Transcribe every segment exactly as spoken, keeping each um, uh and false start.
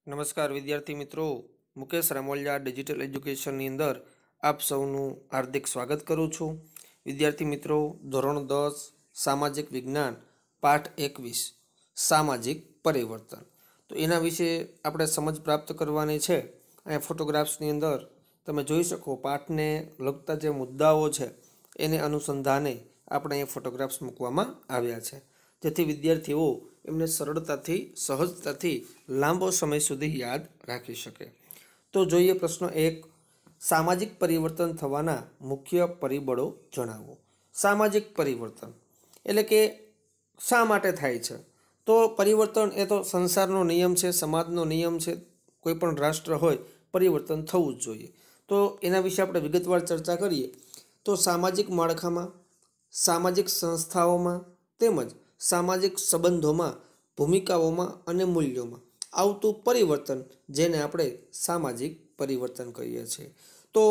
નમસ્કાર વિદ્યાર્થી મિત્રો, મુકેશ રામોલિયા ડિજિટલ એજ્યુકેશનની અંદર આપ સૌનું હાર્દિક સ્વાગત કરું છું. વિદ્યાર્થી મિત્રો, ધોરણ દસ સામાજિક વિજ્ઞાન પાઠ એકવીસ સામાજિક પરિવર્તન, તો એના વિશે આપણે સમજ પ્રાપ્ત કરવાની છે. અહીંયા ફોટોગ્રાફ્સની અંદર તમે જોઈ શકો પાઠને લગતા જે મુદ્દાઓ છે એને અનુસંધાને આપણે અહીંયા ફોટોગ્રાફ્સ મૂકવામાં આવ્યા છે, જેથી વિદ્યાર્થીઓ એમને સરળતાથી સહજતાથી લાંબો સમય સુધી યાદ રાખી શકે. તો જોઈએ પ્રશ્ન એક, સામાજિક પરિવર્તન થવાના મુખ્ય પરિબળો જણાવો. સામાજિક પરિવર્તન એટલે કે શા માટે થાય છે? તો પરિવર્તન એ તો સંસારનો નિયમ છે, સમાજનો નિયમ છે. કોઈ પણ રાષ્ટ્ર હોય પરિવર્તન થવું જ જોઈએ. તો એના વિશે આપણે વિગતવાર ચર્ચા કરીએ તો સામાજિક માળખામાં, સામાજિક સંસ્થાઓમાં તેમજ સામાજિક સંબંધોમાં, ભૂમિકાઓમાં અને મૂલ્યોમાં આવતું પરિવર્તન જેને આપણે સામાજિક પરિવર્તન કહીએ છીએ. તો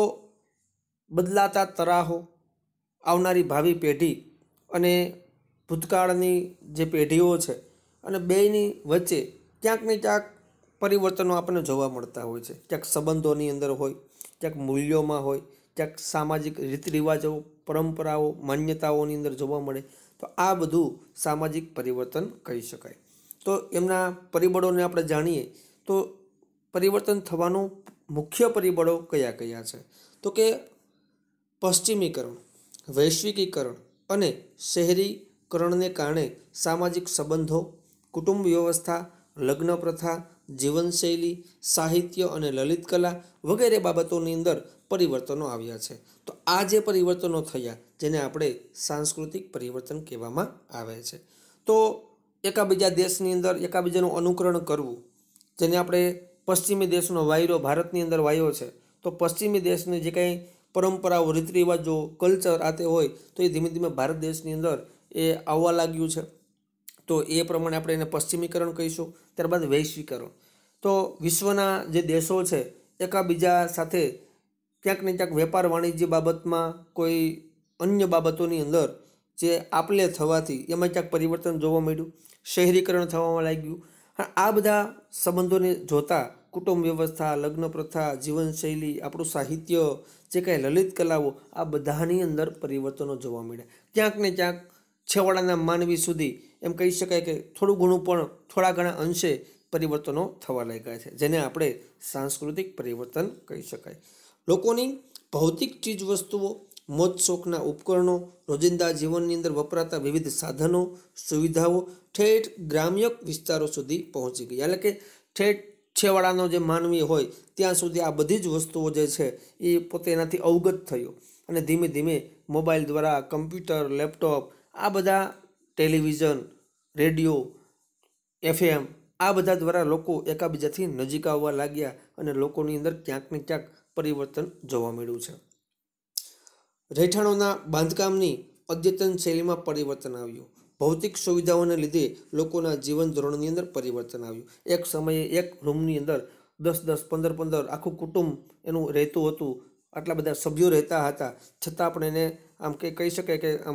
બદલાતા તરાહો, આવનારી ભાવિ પેઢી અને ભૂતકાળની જે પેઢીઓ છે અને બેયની વચ્ચે ક્યાંક ને ક્યાંક પરિવર્તનો આપણને જોવા મળતા હોય છે. ક્યાંક સંબંધોની અંદર હોય, ક્યાંક મૂલ્યોમાં હોય, ક્યાંક સામાજિક રીત રિવાજો, પરંપરાઓ, માન્યતાઓની અંદર જોવા મળે. તો આ બધું સામાજિક પરિવર્તન કહી શકાય. તો એમના પરિબળોને આપણે જાણીએ તો પરિવર્તન થવાનું મુખ્ય પરિબળો કયા કયા છે? તો કે પશ્ચિમીકરણ, વૈશ્વિકીકરણ અને શહેરીકરણને કારણે સામાજિક સંબંધો, કુટુંબ વ્યવસ્થા, લગ્ન પ્રથા, જીવનશૈલી, સાહિત્ય અને લલિત કલા વગેરે બાબતોની અંદર પરિવર્તનો આવ્યા છે. તો આ જે પરિવર્તનો થયા જેને આપણે સાંસ્કૃતિક પરિવર્તન કહેવામાં આવે છે. તો એકાબીજા દેશની અંદર એકાબીજાનું અનુકરણ કરવું, જેને આપણે પશ્ચિમી દેશનો વાયરો ભારતની અંદર વાયો છે, તો પશ્ચિમી દેશની જે કંઈ પરંપરાઓ, રીત રિવાજો, કલ્ચર આ તે હોય તો એ ધીમે ધીમે ભારત દેશની અંદર એ આવવા લાગ્યું છે. તો એ પ્રમાણે આપણે એને પશ્ચિમીકરણ કહીશું. ત્યારબાદ વૈશ્વિકરણ, તો વિશ્વના જે દેશો છે એકાબીજા સાથે ક્યાંક ને ક્યાંક વેપાર વાણિજ્ય બાબતમાં, કોઈ અન્ય બાબતોની અંદર જે આપલે થવાથી એમાં ક્યાંક પરિવર્તન જોવા મળ્યું. શહેરીકરણ થવામાં લાગ્યું. આ બધા સંબંધોને જોતા કુટુંબ વ્યવસ્થા, લગ્ન પ્રથા, જીવનશૈલી, આપણું સાહિત્ય, જે કાંઈ લલિત કલાઓ, આ બધાની અંદર પરિવર્તનો જોવા મળ્યા. ક્યાંક ને ક્યાંક છેવાડાના માનવી સુધી એમ કહી શકાય કે થોડું ઘણું પણ થોડા ઘણા અંશે પરિવર્તનો થવા લાગ્યા છે, જેને આપણે સાંસ્કૃતિક પરિવર્તન કહી શકાય. લોકોની ભૌતિક ચીજ વસ્તુઓ, મોજ શોખના ઉપકરણો, રોજિંદા જીવનની અંદર વપરાતા વિવિધ સાધનો, સુવિધાઓ ઠેઠ ગ્રામ્ય વિસ્તારો સુધી પહોંચી ગઈ. એટલે કે ઠેઠ છેવાડાનો જે માનવી હોય ત્યાં સુધી આ બધી જ વસ્તુઓ જે છે એ પોતે એનાથી અવગત થયો અને ધીમે ધીમે મોબાઈલ દ્વારા, કમ્પ્યુટર, લેપટોપ, આ બધા ટેલિવિઝન, રેડિયો, એફએમ, આ બધા દ્વારા લોકો એકાબીજાથી નજીક આવવા લાગ્યા અને લોકોની અંદર ક્યાંક ને ક્યાંક પરિવર્તન જોવા મળ્યું છે. રહેઠાણોના બાંધકામની અદ્યતન શૈલીમાં પરિવર્તન આવ્યું. ભૌતિક સુવિધાઓને લીધે લોકોના જીવન ધોરણની અંદર પરિવર્તન આવ્યું. એક સમયે એક રૂમની અંદર દસ દસ પંદર પંદર આખું કુટુંબ એનું રહેતું હતું, આટલા બધા સભ્યો રહેતા હતા, છતાં પણ એને આમ કે કહી શકાય કે આમ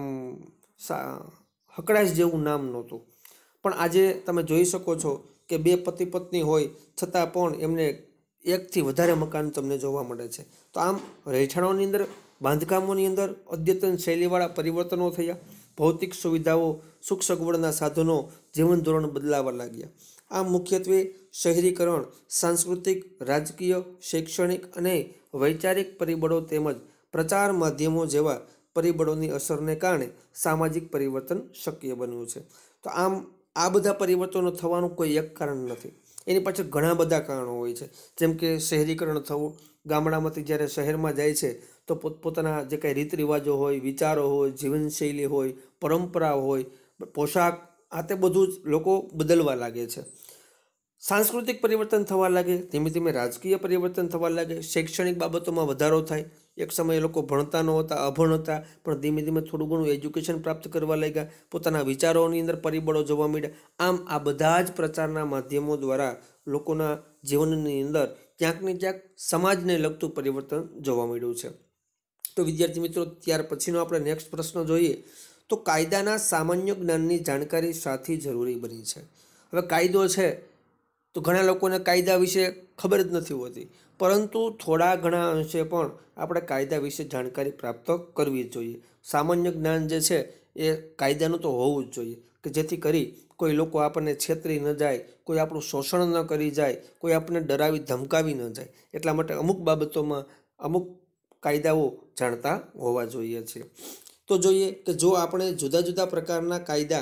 હકડાશ જેવું નામ નહોતું. પણ આજે તમે જોઈ શકો છો કે બે પતિ પત્ની હોય છતાં પણ એમને એકથી વધારે મકાન તમને જોવા મળે છે. તો આમ રહેઠાણોની અંદર, બાંધકામોની અંદર અદ્યતન શૈલીવાળા પરિવર્તનો થયા. ભૌતિક સુવિધાઓ, સુખ સગવડના સાધનો, જીવન ધોરણ બદલાવા લાગ્યા. આમ મુખ્યત્વે શહેરીકરણ, સાંસ્કૃતિક, રાજકીય, શૈક્ષણિક અને વૈચારિક પરિબળો તેમજ પ્રચાર માધ્યમો જેવા પરિબળોની અસરને કારણે સામાજિક પરિવર્તન શક્ય બન્યું છે. તો આમ આ બધા પરિવર્તનો થવાનું કોઈ એક કારણ નથી, એની પાછળ ઘણા બધા કારણો હોય છે. જેમ કે શહેરીકરણ થવું, ગામડામાંથી જ્યારે શહેરમાં જાય છે તો પોતપોતાના જે કાંઈ રીત રિવાજો હોય, વિચારો હોય, જીવનશૈલી હોય, પરંપરા હોય, પોશાક, આ તે બધું જ લોકો બદલવા લાગે છે. સાંસ્કૃતિક પરિવર્તન થવા લાગે, ધીમે ધીમે રાજકીય પરિવર્તન થવા લાગે, શૈક્ષણિક બાબતોમાં વધારો થાય. એક સમયે લોકો ભણતા નહોતા, અભણ હતા, પણ ધીમે ધીમે થોડું ઘણું એજ્યુકેશન પ્રાપ્ત કરવા લાગ્યા, પોતાના વિચારોની અંદર પરિબળો જોવા મળ્યા. આમ આ બધા જ પ્રચારના માધ્યમો દ્વારા લોકોના જીવનની અંદર ક્યાંક ને ક્યાંક સમાજને લગતું પરિવર્તન જોવા મળ્યું છે. તો વિદ્યાર્થી મિત્રો, ત્યાર પછીનો આપણે નેક્સ્ટ પ્રશ્ન જોઈએ તો કાયદાના સામાન્ય જ્ઞાનની જાણકારી સાથી જરૂરી બની છે. હવે કાયદો છે તો ઘણા લોકોને કાયદા વિશે ખબર જ નથી હોતી, પરંતુ થોડા ઘણા અંશે પણ આપણે કાયદા વિશે જાણકારી પ્રાપ્ત કરવી જ જોઈએ. સામાન્ય જ્ઞાન જે છે એ કાયદાનું તો હોવું જ જોઈએ, કે જેથી કરી કોઈ લોકો આપણને છેતરી ન જાય, કોઈ આપણું શોષણ ન કરી જાય, કોઈ આપણને ડરાવી ધમકાવી ન જાય. એટલા માટે અમુક બાબતોમાં અમુક કાયદાઓ જાણતા હોવા જોઈએ છે. તો જોઈએ કે જો આપણે જુદા જુદા પ્રકારના કાયદા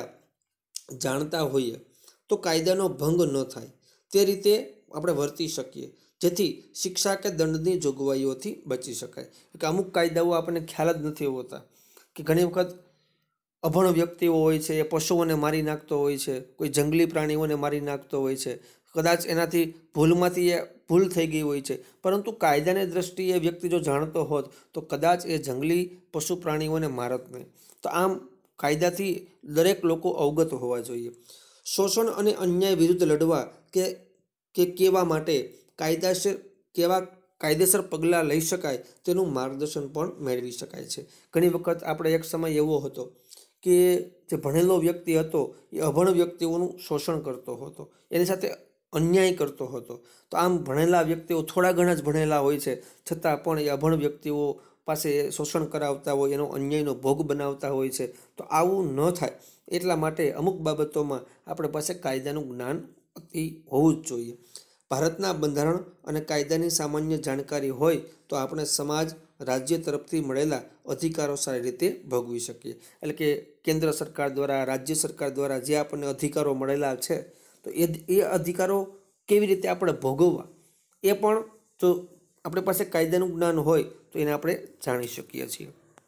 જાણતા હોઈએ તો કાયદાનો ભંગ ન થાય તે રીતે આપણે વર્તી શકીએ, જેથી શિક્ષા કે દંડની જોગવાઈઓથી બચી શકાય. કે અમુક કાયદાઓ આપણને ખ્યાલ જ નથી હોતા, કે ઘણી વખત અભણ વ્યક્તિઓ હોય છે એ પશુઓને મારી નાખતો હોય છે, કોઈ જંગલી પ્રાણીઓને મારી નાખતો હોય છે, કદાચ એનાથી ભૂલમાંથી એ ભૂલ થઈ ગઈ હોય છે, પરંતુ કાયદાની દ્રષ્ટિએ વ્યક્તિ જો જાણતો હોત તો કદાચ એ જંગલી પશુ પ્રાણીઓને મારત નહીં. તો આમ કાયદાથી દરેક લોકો અવગત હોવા જોઈએ. શોષણ અને અન્યાય વિરુદ્ધ લડવા કે કે કેવા માટે કાયદાસર કેવા કાયદેસર પગલાં લઈ શકાય તેનું માર્ગદર્શન પણ મેળવી શકાય છે. ઘણી વખત આપણે એક સમય એવો હતો કે જે ભણેલો વ્યક્તિ હતો એ અભણ વ્યક્તિઓનું શોષણ કરતો હતો, એની સાથે અન્યાય કરતો હતો. તો આમ ભણેલા વ્યક્તિઓ થોડા ઘણા જ ભણેલા હોય છે, છતાં પણ એ અભણ વ્યક્તિઓ પાસે શોષણ કરાવતા હોય, એનો અન્યાયનો ભોગ બનાવતા હોય છે. તો આવું ન થાય એટલા માટે અમુક બાબતોમાં આપણે પાસે કાયદાનું જ્ઞાન અતિ હોવું જ જોઈએ. ભારતના બંધારણ અને કાયદાની સામાન્ય જાણકારી હોય તો આપણે સમાજ રાજ્ય તરફથી મળેલા અધિકારો સારી રીતે ભોગવી શકીએ. એટલે કે કેન્દ્ર સરકાર દ્વારા, રાજ્ય સરકાર દ્વારા જે આપણને અધિકારો મળેલા છે તો એ એ અધિકારો કેવી રીતે આપણે ભોગવવા એ પણ જો આપણી પાસે કાયદાનું જ્ઞાન હોય તો એને આપણે જાણી શકીએ છીએ.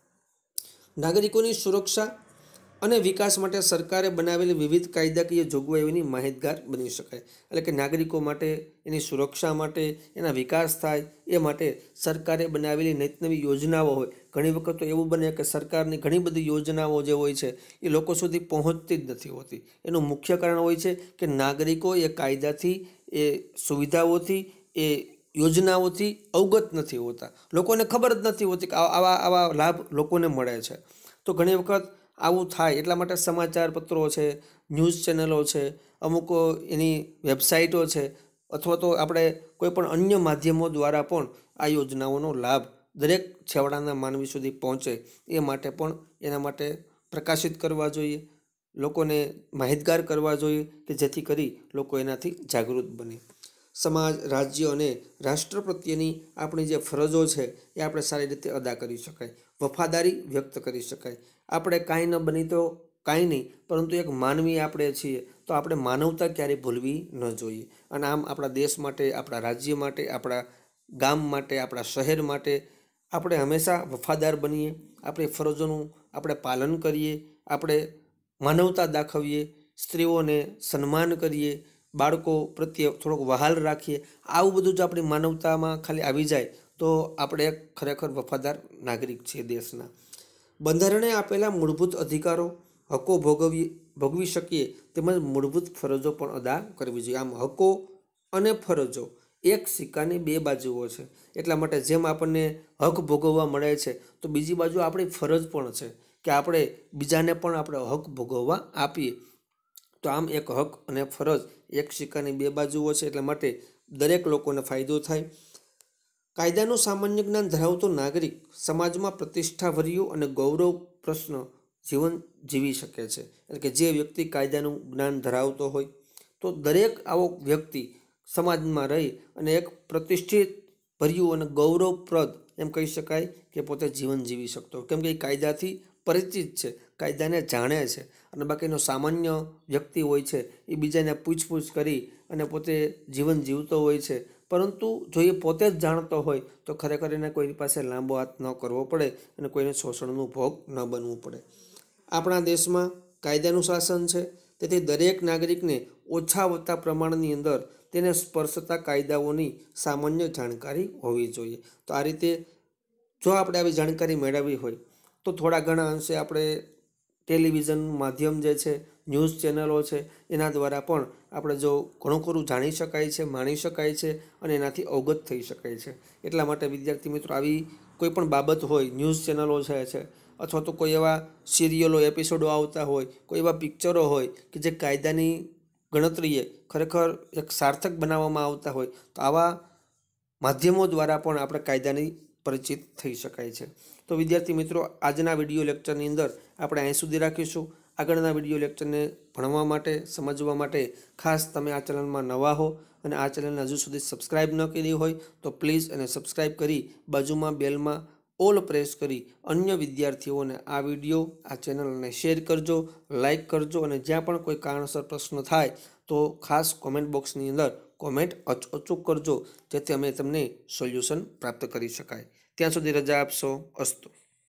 નાગરિકોની સુરક્ષા અને વિકાસ માટે સરકારે બનાવેલી વિવિધ કાયદાકીય જોગવાઈઓની માહિતગાર બની શકાય. એટલે કે નાગરિકો માટે, એની સુરક્ષા માટે, એના વિકાસ થાય એ માટે સરકારે બનાવેલી નિત નવી યોજનાઓ હોય. ઘણી વખત તો એવું બને કે સરકારની ઘણી બધી યોજનાઓ જે હોય છે એ લોકો સુધી પહોંચતી જ નથી હોતી. એનું મુખ્ય કારણ હોય છે કે નાગરિકો એ કાયદાથી, એ સુવિધાઓથી, એ યોજનાઓથી અવગત નથી હોતા. લોકોને ખબર જ નથી હોતી કે આવા આવા લાભ લોકોને મળે છે. તો ઘણી વખત આવું થાય એટલા માટે સમાચાર પત્રો છે, ન્યૂઝ ચેનલો છે, અમુક એની વેબસાઇટો છે, અથવા તો આપણે કોઈ પણ અન્ય માધ્યમો દ્વારા પણ આ યોજનાઓનો લાભ દરેક છેવાડાના માનવી સુધી પહોંચે એ માટે પણ એના માટે પ્રકાશિત કરવા જોઈએ, લોકોને માહિતગાર કરવા જોઈએ, કે જેથી કરી લોકો એનાથી જાગૃત બને. સમાજ, રાજ્ય અને રાષ્ટ્ર પ્રત્યેની આપણી જે ફરજો છે એ આપણે સારી રીતે અદા કરી શકાય, વફાદારી વ્યક્ત કરી શકાય. આપણે કાંઈ ન બની તો કાંઈ નહીં, પરંતુ એક માનવી આપણે છીએ તો આપણે માનવતા ક્યારેય ભૂલવી ન જોઈએ. અને આમ આપણા દેશ માટે, આપણા રાજ્ય માટે, આપણા ગામ માટે, આપણા શહેર માટે આપણે હંમેશા વફાદાર બનીએ, આપણી ફરજોનું આપણે પાલન કરીએ, આપણે માનવતા દાખવીએ, સ્ત્રીઓને સન્માન કરીએ, બાળકો પ્રત્યે થોડોક વહાલ રાખીએ. આવું બધું જો આપણી માનવતામાં ખાલી આવી જાય તો આપણે એક ખરેખર વફાદાર નાગરિક છીએ દેશના. બંધારણે આપેલા મૂળભૂત અધિકારો, હકો ભોગવી ભોગવી શકીએ તેમજ મૂળભૂત ફરજો પણ અદા કરવી જોઈએ. આમ હકો અને ફરજો એક સિક્કાની બે બાજુઓ છે. એટલા માટે જેમ આપણને હક ભોગવવા મળે છે તો બીજી બાજુ આપણી ફરજ પણ છે કે આપણે બીજાને પણ આપણે હક ભોગવવા આપીએ. તો આમ એક હક અને ફરજ એક સિક્કાની બે બાજુઓ છે. એટલા માટે દરેક લોકોને ફાયદો થાય. કાયદાનું સામાન્ય જ્ઞાન ધરાવતો નાગરિક સમાજમાં પ્રતિષ્ઠાભર્યું અને ગૌરવ પ્રશ્ન જીવન જીવી શકે છે. એટલે કે જે વ્યક્તિ કાયદાનું જ્ઞાન ધરાવતો હોય તો દરેક આવો વ્યક્તિ સમાજમાં રહી અને એક પ્રતિષ્ઠિત ભર્યું અને ગૌરવપ્રદ એમ કહી શકાય કે પોતે જીવન જીવી શકતો, કેમ કે એ કાયદાથી પરિચિત છે, કાયદાને જાણે છે. અને બાકીનો સામાન્ય વ્યક્તિ હોય છે એ બીજાને પૂછપૂછ કરી અને પોતે જીવન જીવતો હોય છે. પરંતુ જો એ પોતે જ જાણતો હોય તો ખરેખર એને કોઈ પાસે લાંબો હાથ ન કરવો પડે અને કોઈને શોષણનું ભોગ ન બનવું પડે. આપણા દેશમાં કાયદાનું શાસન છે, તેથી દરેક નાગરિકને ઓછા વત્તા પ્રમાણની અંદર તેને સ્પર્શતા કાયદાઓની સામાન્ય જાણકારી હોવી જોઈએ. તો આ રીતે જો આપણે આવી જાણકારી મેળવવી હોય તો થોડા ઘણા અંશે આપણે ટેલિવિઝન માધ્યમ જે છે, ન્યૂઝ ચેનલો છે, એના દ્વારા પણ આપણે જો ઘણું ખરું જાણી શકાય છે, માણી શકાય છે અને એનાથી અવગત થઈ શકાય છે. એટલા માટે વિદ્યાર્થી મિત્રો આવી કોઈ પણ બાબત હોય, ન્યૂઝ ચેનલો છે છે અથવા તો કોઈ એવા સિરિયલો, એપિસોડો આવતા હોય, કોઈ એવા પિક્ચરો હોય કે જે કાયદાની ગણતરીએ ખરેખર એક સાર્થક બનાવવામાં આવતા હોય તો આવા માધ્યમો દ્વારા પણ આપણે કાયદાની પરિચિત થઈ શકાય છે. તો વિદ્યાર્થી મિત્રો, આજના વિડીયો લેક્ચરની અંદર આપણે અહીં સુધી રાખીશું. આગળના વિડીયો લેક્ચરને ભણવા માટે, સમજવા માટે ખાસ તમે આ ચેનલમાં નવા હો અને આ ચેનલને હજુ સુધી સબસ્ક્રાઈબ ન કરી હોય તો પ્લીઝ એને સબસ્ક્રાઈબ કરી બાજુમાં બેલમાં ઓલ પ્રેસ કરી અન્ય વિદ્યાર્થીઓને આ વિડીયો, આ ચેનલને શેર કરજો, લાઈક કરજો અને જ્યાં પણ કોઈ કારણસર પ્રશ્ન થાય તો ખાસ કોમેન્ટ બોક્સની અંદર કોમેન્ટ અચૂક કરજો, જેથી અમે તમને સોલ્યુશન પ્રાપ્ત કરી શકાય. ત્યાં સુધી રજા આપશો. અસ્તુ.